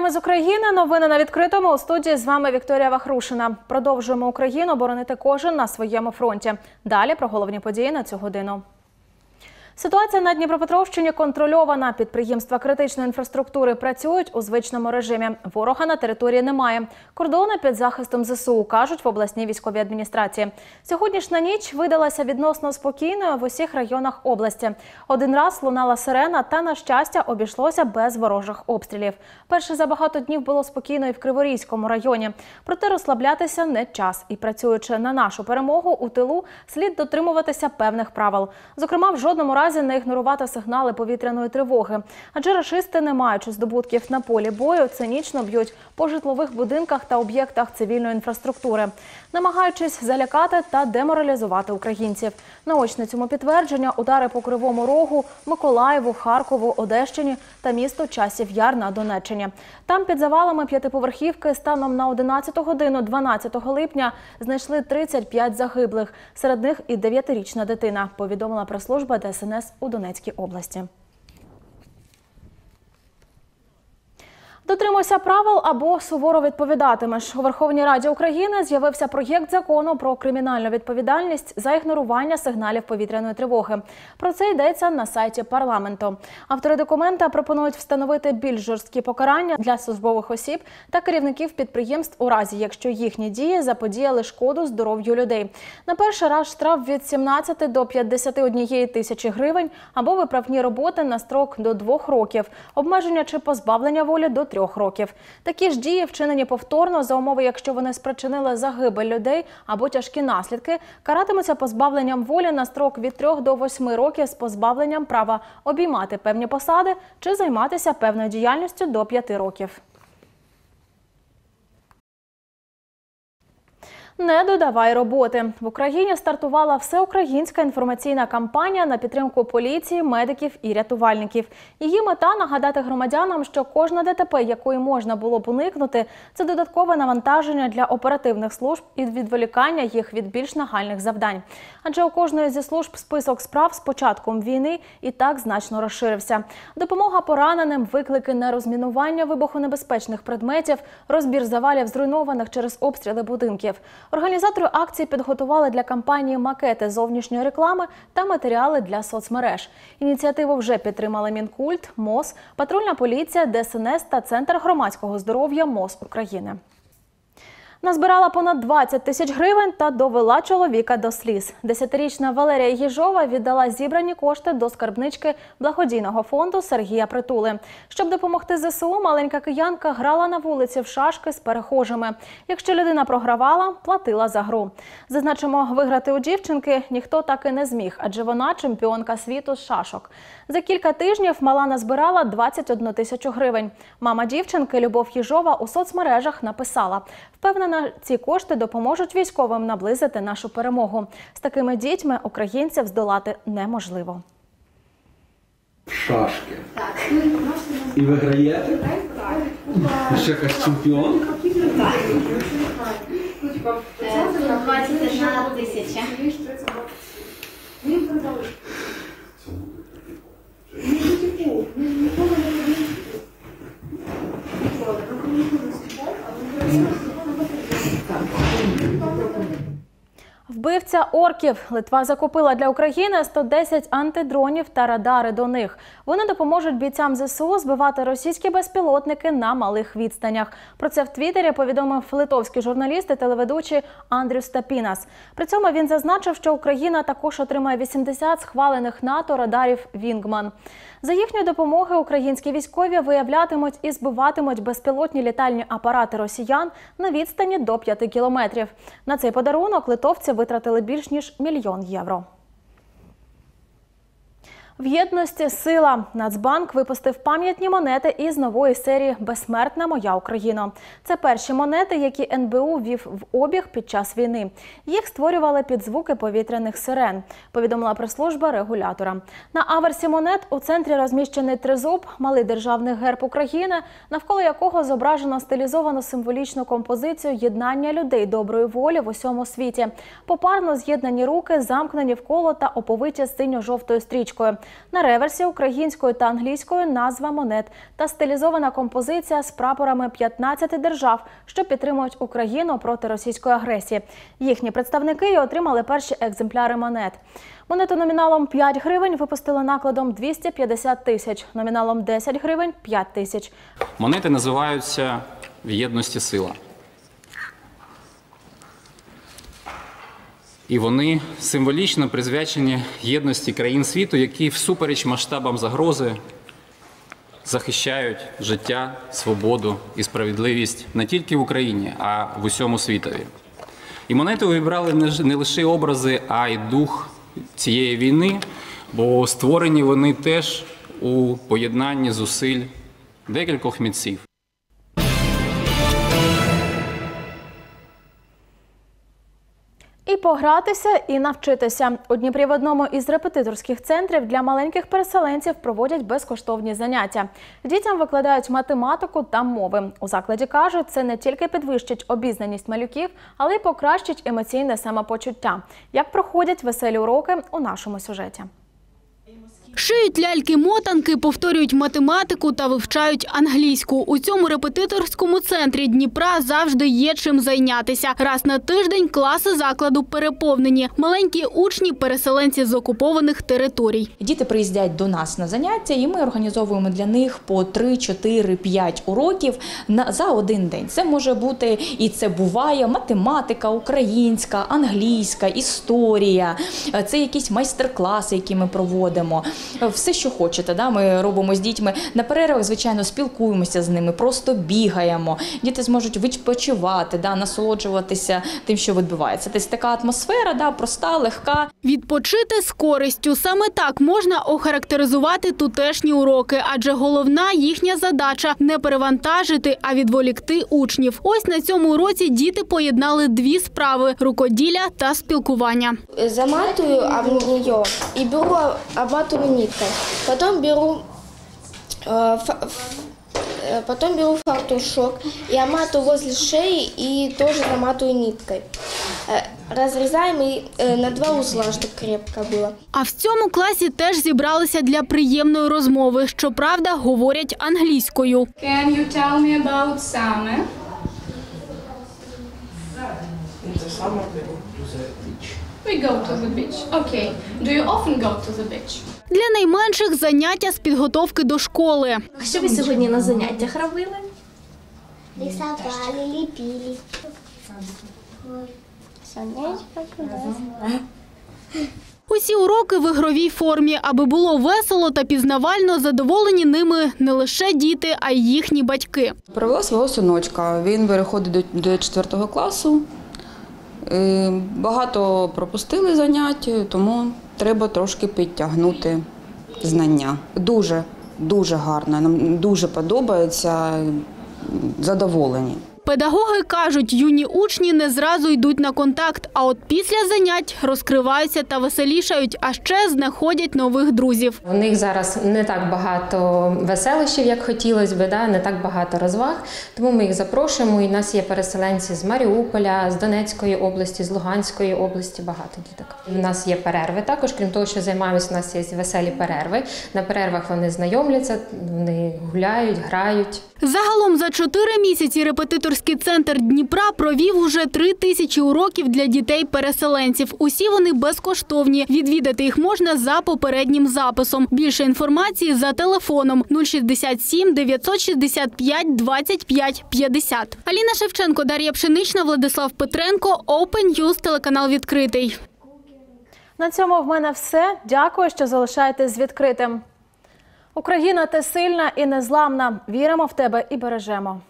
Новини з України, новини на відкритому. У студії з вами Вікторія Вахрушина. Продовжуємо Україну боронити кожен на своєму фронті. Далі про головні події на цю годину. Ситуація на Дніпропетровщині контрольована. Підприємства критичної інфраструктури працюють у звичному режимі. Ворога на території немає. Кордони під захистом ЗСУ, кажуть в обласній військовій адміністрації. Сьогоднішня ніч видалася відносно спокійною в усіх районах області. Один раз лунала сирена та, на щастя, обійшлося без ворожих обстрілів. Перше за багато днів було спокійно і в Криворізькому районі. Проте розслаблятися не час. І працюючи на нашу перемогу у тилу, слід дотримуватися певних правил. Зокрема, в жодному разі не ігнорувати сигнали повітряної тривоги. Адже рашисти, не маючи здобутків на полі бою, цинічно б'ють по житлових будинках та об'єктах цивільної інфраструктури, намагаючись залякати та деморалізувати українців. Наочне цьому підтвердження – удари по Кривому Рогу, Миколаєву, Харкову, Одещині та місту Часів Яр на Донеччині. Там під завалами п'ятиповерхівки станом на 11 годину 12 липня знайшли 35 загиблих. Серед них і 9-річна дитина, повідомила прес-служба ДСНС у Донецькій області. Дотримуйся правил або суворо відповідатимеш. У Верховній Раді України з'явився проєкт закону про кримінальну відповідальність за ігнорування сигналів повітряної тривоги. Про це йдеться на сайті парламенту. Автори документа пропонують встановити більш жорсткі покарання для службових осіб та керівників підприємств у разі, якщо їхні дії заподіяли шкоду здоров'ю людей. На перший раз штраф від 17 до 51 тисячі гривень або виправні роботи на строк до 2 років, обмеження чи позбавлення волі до 3 років. Такі ж дії, вчинені повторно, за умови, якщо вони спричинили загибель людей або тяжкі наслідки, каратимуться позбавленням волі на строк від 3 до 8 років з позбавленням права обіймати певні посади чи займатися певною діяльністю до 5 років. Не додавай роботи. В Україні стартувала всеукраїнська інформаційна кампанія на підтримку поліції, медиків і рятувальників. Її мета – нагадати громадянам, що кожна ДТП, якої можна було б уникнути, це додаткове навантаження для оперативних служб і відволікання їх від більш нагальних завдань. Адже у кожної зі служб список справ з початком війни і так значно розширився. Допомога пораненим, виклики на розмінування вибухонебезпечних предметів, розбір завалів зруйнованих через обстріли будинків. Організатори акції підготували для кампанії макети зовнішньої реклами та матеріали для соцмереж. Ініціативу вже підтримали Мінкульт, МОЗ, патрульна поліція, ДСНС та Центр громадського здоров'я МОЗ України. Назбирала понад 20 тисяч гривень та довела чоловіка до сліз. 10-річна Валерія Єжова віддала зібрані кошти до скарбнички благодійного фонду Сергія Притули. Щоб допомогти ЗСУ, маленька киянка грала на вулиці в шашки з перехожими. Якщо людина програвала, платила за гру. Зазначимо, виграти у дівчинки ніхто так і не зміг, адже вона чемпіонка світу з шашок. За кілька тижнів мала назбирала 21 тисячу гривень. Мама дівчинки Любов Єжова у соцмережах написала: «Впевнена, ці кошти допоможуть військовим наблизити нашу перемогу. З такими дітьми українців здолати неможливо». Шашки. Так. І виграєте? Так. Ще якась чемпіонка? Так. 21 тисяча. Вбивця орків. Литва закупила для України 110 антидронів та радари до них. Вони допоможуть бійцям ЗСУ збивати російські безпілотники на малих відстанях. Про це в Твіттері повідомив литовський журналіст і телеведучий Андрюс Тапінас. При цьому він зазначив, що Україна також отримає 80 схвалених НАТО радарів «Вінгман». За їхньої допомоги українські військові виявлятимуть і збиватимуть безпілотні літальні апарати росіян на відстані до 5 кілометрів. На цей подарунок литовці витратили більш ніж 1 мільйон євро. В єдності сила. Нацбанк випустив пам'ятні монети із нової серії «Безсмертна моя Україна». Це перші монети, які НБУ ввів в обіг під час війни. Їх створювали під звуки повітряних сирен, повідомила прес-служба регулятора. На аверсі монет у центрі розміщений тризуб, малий державний герб України, навколо якого зображено стилізовану символічну композицію єднання людей доброї волі в усьому світі. Попарно з'єднані руки, замкнені в коло та оповиті синьо-жовтою стрічкою. На реверсі українською та англійською назва монет та стилізована композиція з прапорами 15 держав, що підтримують Україну проти російської агресії. Їхні представники й отримали перші екземпляри монет. Монету номіналом 5 гривень випустили накладом 250 тисяч, номіналом 10 гривень – 5 тисяч. Монети називаються «В єдності сила». І вони символічно присвячені єдності країн світу, які всупереч масштабам загрози захищають життя, свободу і справедливість не тільки в Україні, а в усьому світові. І монети увібрали не лише образи, а й дух цієї війни, бо створені вони теж у поєднанні зусиль декількох митців. І погратися, і навчитися. У Дніпрі в одному із репетиторських центрів для маленьких переселенців проводять безкоштовні заняття. Дітям викладають математику та мови. У закладі кажуть, це не тільки підвищить обізнаність малюків, але й покращить емоційне самопочуття. Як проходять веселі уроки у нашому сюжеті. Шиють ляльки-мотанки, повторюють математику та вивчають англійську. У цьому репетиторському центрі Дніпра завжди є чим зайнятися. Раз на тиждень класи закладу переповнені. Маленькі учні – переселенці з окупованих територій. Діти приїздять до нас на заняття, і ми організовуємо для них по 3, 4, 5 уроків за один день. Це може бути, і це буває, математика, українська, англійська, історія. Це якісь майстер-класи, які ми проводимо. Все, що хочете, да, ми робимо з дітьми. На перервах, звичайно, спілкуємося з ними, просто бігаємо. Діти зможуть відпочивати, да, насолоджуватися тим, що відбувається. Тобто така атмосфера, да, проста, легка. Відпочити з користю. Саме так можна охарактеризувати тутешні уроки, адже головна їхня задача – не перевантажити, а відволікти учнів. Ось на цьому уроці діти поєднали дві справи – рукоділля та спілкування. Заматываю об нее и беру, обматываю ниткой. Потом беру фартушок и обматываю возле шеи и тоже заматываю ниткой. Разрезаем и на 2 узла, чтобы крепко было. А в цьому класі теж зібралися для приємної розмови. Щоправда, говорять англійською. Can you tell me about summer? In the summer we go to the beach. We go to the beach. Okay. Do you often go to the beach? Для найменших заняття з підготовки до школи. Що ви сьогодні на заняттях робили? Рисовали, лепили. Усі уроки в ігровій формі. Аби було весело та пізнавально, задоволені ними не лише діти, а й їхні батьки. Привела свого синочка. Він переходить до 4 класу. Багато пропустили занять, тому треба трошки підтягнути знання. Дуже гарно, нам дуже подобається, задоволені. Педагоги кажуть, юні учні не зразу йдуть на контакт, а от після занять розкриваються та веселішають, а ще знаходять нових друзів. У них зараз не так багато веселощів, як хотілося б, не так багато розваг, тому ми їх запрошуємо. І в нас є переселенці з Маріуполя, з Донецької області, з Луганської області, багато діток. У нас є перерви також, крім того, що займаємося, у нас є веселі перерви. На перервах вони знайомляться, вони гуляють, грають. Загалом за 4 місяці репетиторський центр Дніпра провів уже 3000 уроків для дітей-переселенців. Усі вони безкоштовні. Відвідати їх можна за попереднім записом. Більше інформації за телефоном 067 965 25 50. Аліна Шевченко, Дар'я Пшенична, Владислав Петренко, Open News, телеканал «Відкритий». На цьому в мене все. Дякую, що залишаєтесь з відкритим. Україна, ти сильна і незламна. Віримо в тебе і бережемо.